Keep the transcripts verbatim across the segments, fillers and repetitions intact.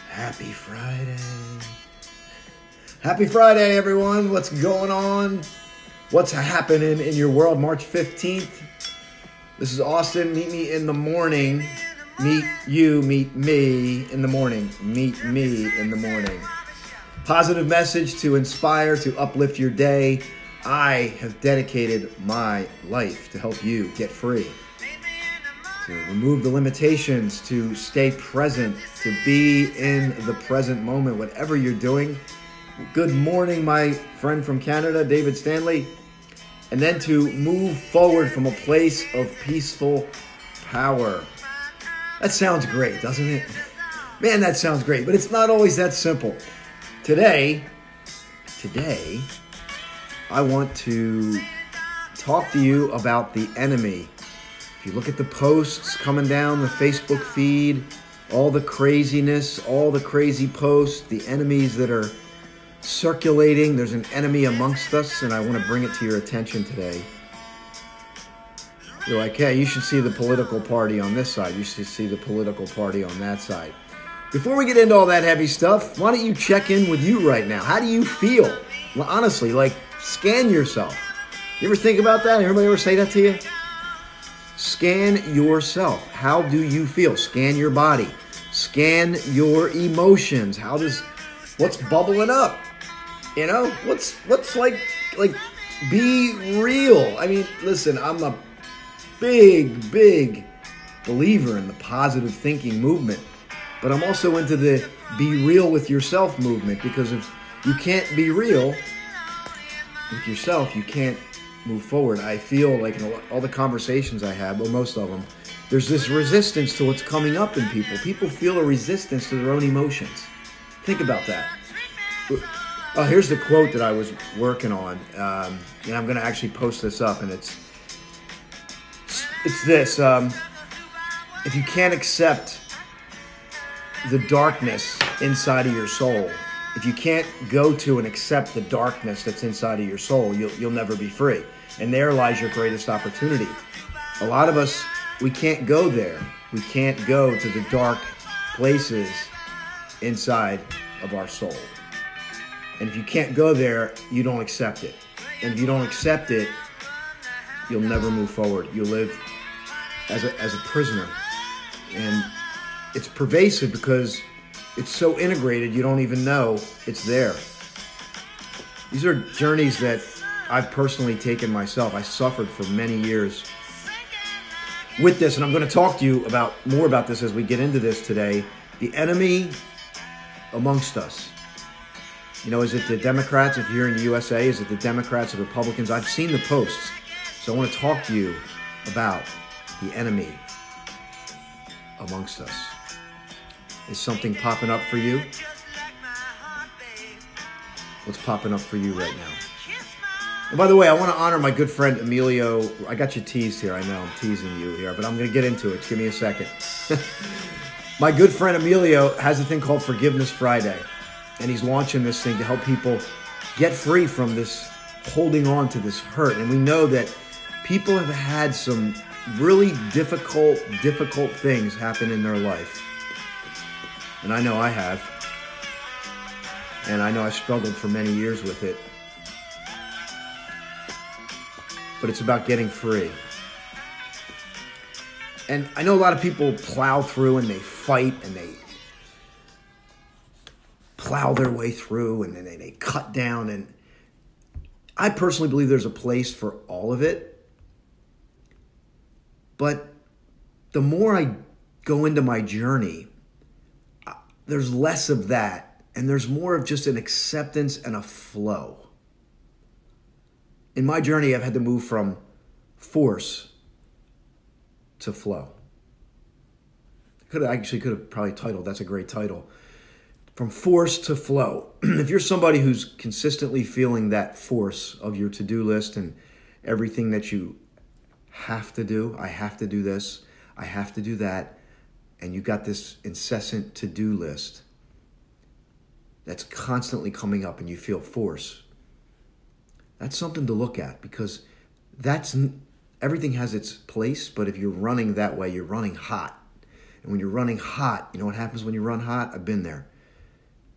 Happy Friday. Happy Friday, everyone. What's going on? What's happening in your world? March fifteenth. This is Austin. Meet me in the morning. Meet you, meet me in the morning. Meet me in the morning. Positive message to inspire, to uplift your day. I have dedicated my life to help you get free, to remove the limitations, to stay present, to be in the present moment, whatever you're doing. Good morning, my friend from Canada, David Stanley. And then to move forward from a place of peaceful power. That sounds great, doesn't it? Man, that sounds great, but it's not always that simple. Today, today, I want to talk to you about the enemy. If you look at the posts coming down the Facebook feed, all the craziness, all the crazy posts, the enemies that are circulating, there's an enemy amongst us, and I want to bring it to your attention today. You're like, hey, you should see the political party on this side. You should see the political party on that side. Before we get into all that heavy stuff, why don't you check in with you right now? How do you feel? Well, honestly, like, scan yourself. You ever think about that? Everybody ever say that to you? Scan yourself. How do you feel? Scan your body. Scan your emotions. How does, what's bubbling up? You know, what's, what's like, like, be real. I mean, listen, I'm a big, big believer in the positive thinking movement, but I'm also into the be real with yourself movement, because if you can't be real with yourself, you can't move forward. I feel like in all the conversations I have, or most of them, there's this resistance to what's coming up in people. People feel a resistance to their own emotions. Think about that. Oh, here's the quote that I was working on, um, and I'm going to actually post this up, and it's it's this. Um, if you can't accept the darkness inside of your soul, if you can't go to and accept the darkness that's inside of your soul, you'll, you'll never be free. And there lies your greatest opportunity. A lot of us, we can't go there. We can't go to the dark places inside of our soul. And if you can't go there, you don't accept it. And if you don't accept it, you'll never move forward. You'll live as a, as a prisoner. And it's pervasive because it's so integrated, you don't even know it's there. These are journeys that I've personally taken myself. I suffered for many years with this, and I'm going to talk to you about more about this as we get into this today. The enemy amongst us. You know, is it the Democrats, if you're in the U S A? Is it the Democrats or Republicans? I've seen the posts, so I want to talk to you about the enemy amongst us. Is something popping up for you? What's popping up for you right now? And by the way, I want to honor my good friend Emilio. I got you teased here. I know I'm teasing you here, but I'm going to get into it. Give me a second. My good friend Emilio has a thing called Forgiveness Friday, and he's launching this thing to help people get free from this holding on to this hurt. And we know that people have had some really difficult, difficult things happen in their life. And I know I have. And I know I struggled for many years with it. But it's about getting free. And I know a lot of people plow through and they fight and they plow their way through and then they, they cut down. And I personally believe there's a place for all of it. But the more I go into my journey, there's less of that, and there's more of just an acceptance and a flow. In my journey, I've had to move from force to flow. I could have, actually could have probably titled, that's a great title, From Force to Flow. If you're somebody who's consistently feeling that force of your to-do list and everything that you have to do, I have to do this, I have to do that, and you got this incessant to-do list that's constantly coming up and you feel force, that's something to look at, because that's everything has its place, but if you're running that way, you're running hot. And when you're running hot, you know what happens when you run hot? I've been there.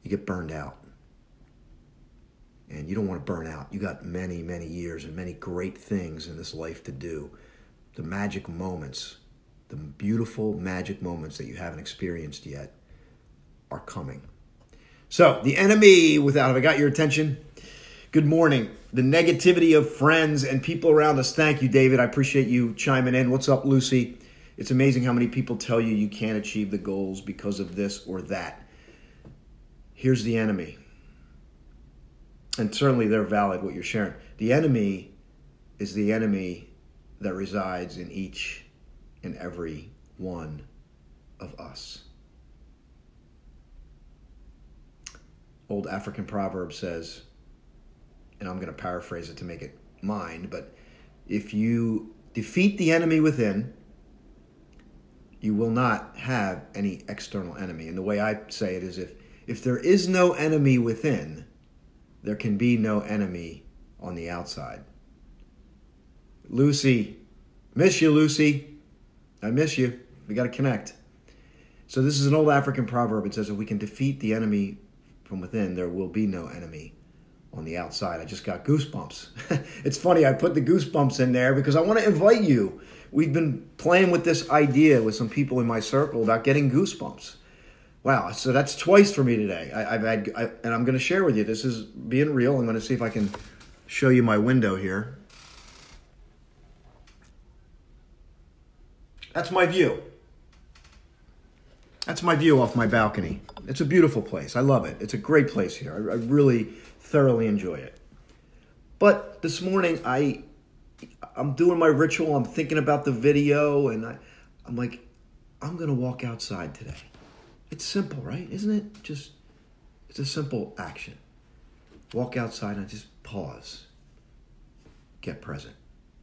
you get burned out. And you don't want to burn out. You got many, many years and many great things in this life to do. The magic moments, the beautiful magic moments that you haven't experienced yet are coming. So, the enemy without, have I got your attention? Good morning. The negativity of friends and people around us. Thank you, David. I appreciate you chiming in. What's up, Lucy? It's amazing how many people tell you you can't achieve the goals because of this or that. Here's the enemy. And certainly they're valid, what you're sharing. The enemy is the enemy that resides in each and every one of us. Old African proverb says, and I'm going to paraphrase it to make it mine, but if you defeat the enemy within, you will not have any external enemy. And the way I say it is, if, if there is no enemy within, there can be no enemy on the outside. Lucy, miss you, Lucy. I miss you. We got to connect. So this is an old African proverb. It says, if we can defeat the enemy from within, there will be no enemy on the outside. I just got goosebumps. It's funny, I put the goosebumps in there because I want to invite you. We've been playing with this idea with some people in my circle about getting goosebumps. Wow, so that's twice for me today. I, I've had, I, and I'm going to share with you. This is being real. I'm going to see if I can show you my window here. That's my view. That's my view off my balcony. It's a beautiful place. I love it. It's a great place here. I, I really thoroughly enjoy it. But this morning, I, I'm doing my ritual. I'm thinking about the video, and I, I'm like, I'm going to walk outside today. It's simple, right? Isn't it? Just, it's a simple action. Walk outside and just pause. Get present.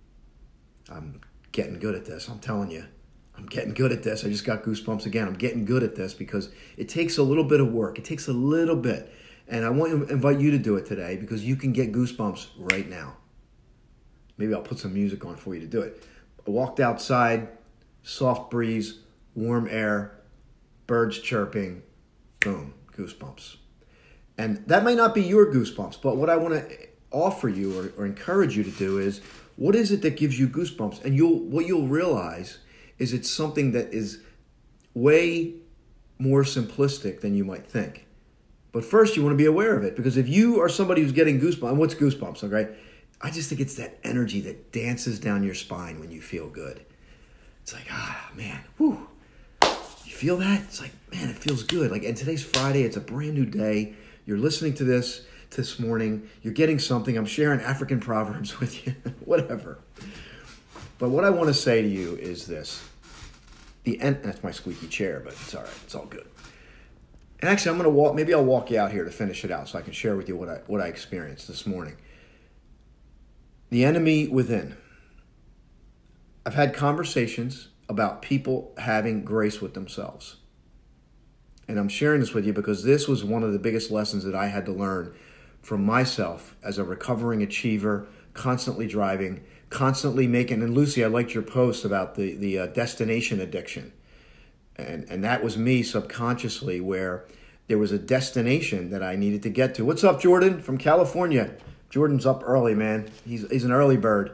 I'm getting good at this. I'm telling you. I'm getting good at this. I just got goosebumps again. I'm getting good at this because it takes a little bit of work. It takes a little bit. And I want to invite you to do it today because you can get goosebumps right now. Maybe I'll put some music on for you to do it. I walked outside, soft breeze, warm air, birds chirping, boom, goosebumps. And that may not be your goosebumps, but what I want to offer you or, or encourage you to do is, what is it that gives you goosebumps? And you'll what you'll realize is it's something that is way more simplistic than you might think. But first, you want to be aware of it, because if you are somebody who's getting goosebumps, and what's goosebumps, okay? I just think it's that energy that dances down your spine when you feel good. It's like, ah, man, whew. Feel that? It's like, man, it feels good. Like, and today's Friday. It's a brand new day. You're listening to this this morning. You're getting something. I'm sharing African proverbs with you. Whatever. But what I want to say to you is this. The end. That's my squeaky chair, but it's all right. It's all good. And actually, I'm going to walk. Maybe I'll walk you out here to finish it out so I can share with you what I what I experienced this morning. The enemy within. I've had conversations about people having grace with themselves. And I'm sharing this with you because this was one of the biggest lessons that I had to learn from myself as a recovering achiever, constantly driving, constantly making, and Lucy, I liked your post about the, the uh, destination addiction. And, and that was me subconsciously, where there was a destination that I needed to get to. What's up, Jordan from California? Jordan's up early, man. He's, he's an early bird.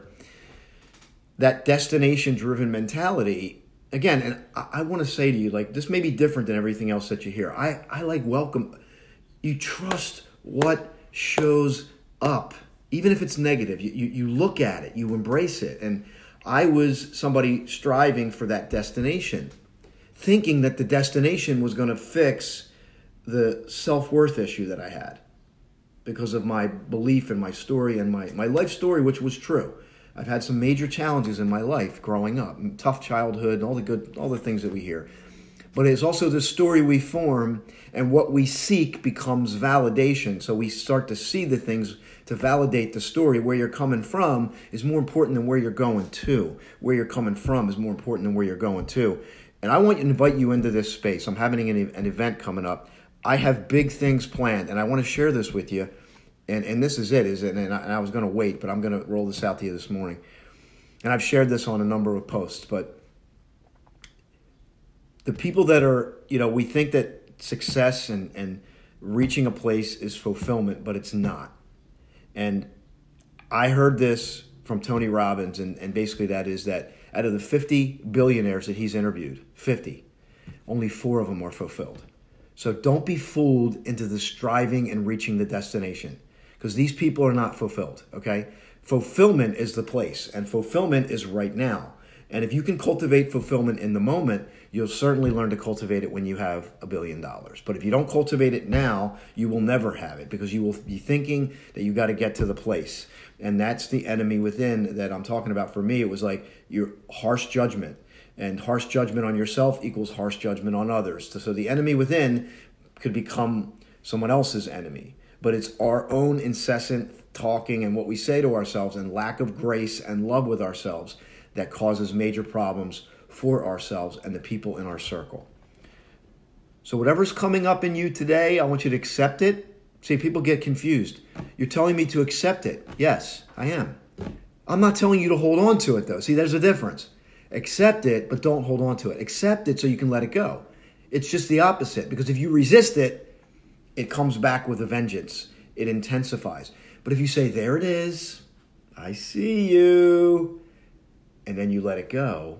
That destination-driven mentality, again, and I, I want to say to you, like, this may be different than everything else that you hear. I, I like welcome. You trust what shows up, even if it's negative. You, you, you look at it, you embrace it. And I was somebody striving for that destination, thinking that the destination was going to fix the self-worth issue that I had because of my belief in my story and my, my life story, which was true. I've had some major challenges in my life growing up, tough childhood, and all the good, all the things that we hear. But it's also the story we form, and what we seek becomes validation. So we start to see the things to validate the story. Where you're coming from is more important than where you're going to. Where you're coming from is more important than where you're going to. And I want to invite you into this space. I'm having an, an event coming up. I have big things planned, and I want to share this with you. And and this is it, is it? And I, and I was going to wait, but I'm going to roll this out to you this morning. And I've shared this on a number of posts, but the people that are, you know, we think that success and, and reaching a place is fulfillment, but it's not. And I heard this from Tony Robbins, and, and basically that is that out of the fifty billionaires that he's interviewed, fifty, only four of them are fulfilled. So don't be fooled into the striving and reaching the destination, because these people are not fulfilled, okay? Fulfillment is the place, and fulfillment is right now. And if you can cultivate fulfillment in the moment, you'll certainly learn to cultivate it when you have a billion dollars. But if you don't cultivate it now, you will never have it, because you will be thinking that you got to get to the place. And that's the enemy within that I'm talking about. For me, it was like your harsh judgment. And harsh judgment on yourself equals harsh judgment on others. So the enemy within could become someone else's enemy. But it's our own incessant talking and what we say to ourselves and lack of grace and love with ourselves that causes major problems for ourselves and the people in our circle. So whatever's coming up in you today, I want you to accept it. See, people get confused. You're telling me to accept it. Yes, I am. I'm not telling you to hold on to it, though. See, there's a difference. Accept it, but don't hold on to it. Accept it so you can let it go. It's just the opposite, because if you resist it, it comes back with a vengeance. It intensifies. But if you say, there it is, I see you, and then you let it go,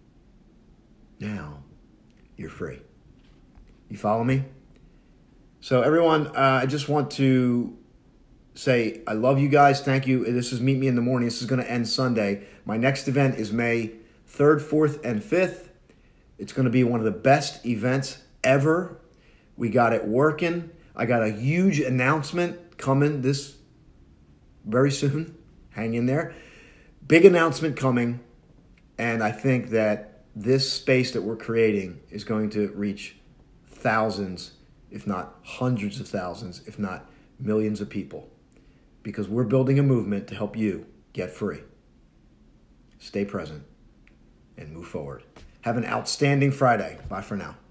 now you're free. You follow me? So everyone, uh, I just want to say I love you guys. Thank you. This is Meet Me in the Morning. This is going to end Sunday. My next event is May third, fourth, and fifth. It's going to be one of the best events ever. We got it working. I got a huge announcement coming this very soon. Hang in there. Big announcement coming. And I think that this space that we're creating is going to reach thousands, if not hundreds of thousands, if not millions of people. Because we're building a movement to help you get free. Stay present and move forward. Have an outstanding Friday. Bye for now.